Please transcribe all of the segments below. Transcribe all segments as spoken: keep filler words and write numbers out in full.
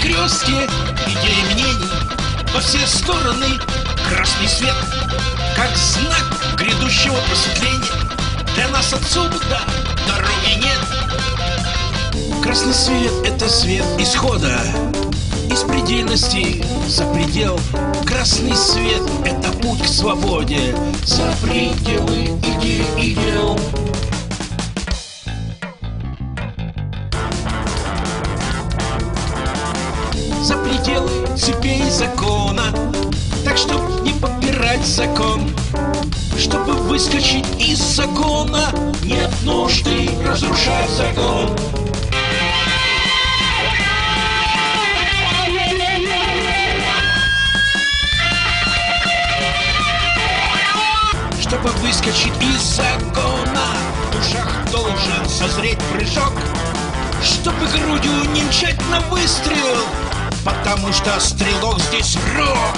перекрестке идей и мнений во все стороны красный свет, как знак грядущего просветления. Для нас отсюда дороги нет. Красный свет — это свет исхода из предельности за предел. Красный свет — это путь к свободе за пределы идей и дел. За пределы цепей закона, так чтоб не попирать закон. Чтобы выскочить из загона, нет нужды разрушать закон. Чтобы выскочить из загона, в душах должен созреть прыжок. Чтобы грудью не мчать на выстрел, потому что стрелок здесь рок.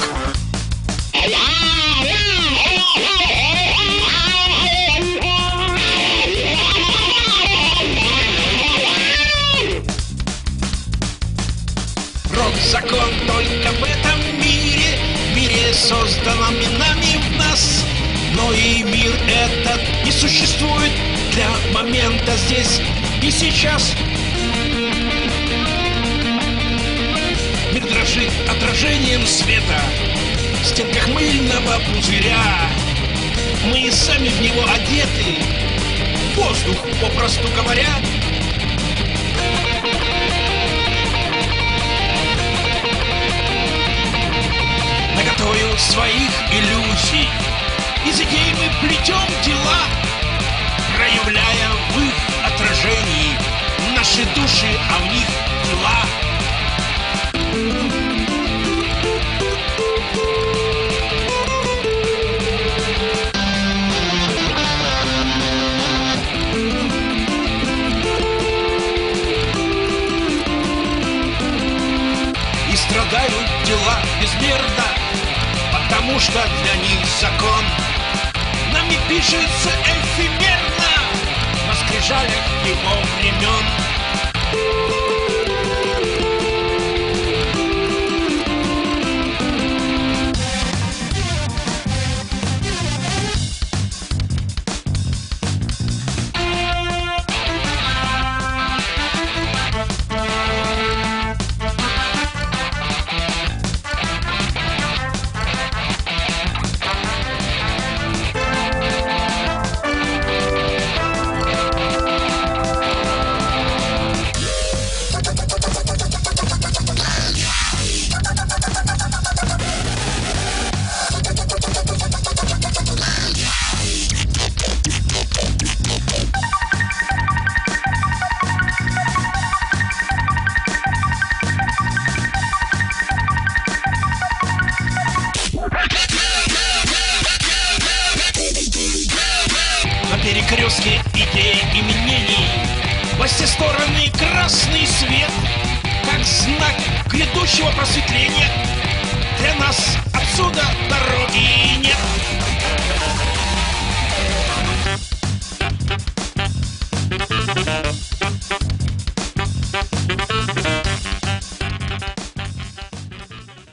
Рок-закон только в этом мире, в мире созданном нами в нас. Но и мир этот не существует для момента здесь и сейчас. Мир дрожит отражением света в стенках мыльного пузыря. Мы сами в него одеты, воздух, попросту говоря. Наготовил своих иллюзий, из идей мы плетем дела, проявляя в их отражении наши души, а в них тела. И страдают дела безмерно, потому что для них закон нами пишется эфемерно на скрижалях его времен. На перекрестке идей и мнений во все стороны красный свет, как знак грядущего просветления. Для нас отсюда дороги нет.